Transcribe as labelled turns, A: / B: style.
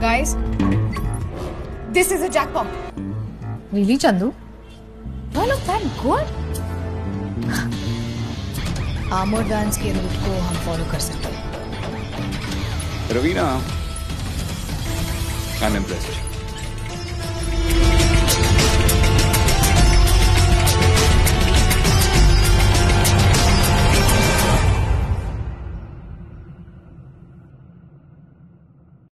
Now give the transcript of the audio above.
A: Guys, this is a jackpot.
B: Really, Chandu?
A: Do I look that good?
B: Armoured vans के route को हम follow कर सकते हैं।
C: Raveena, I'm impressed.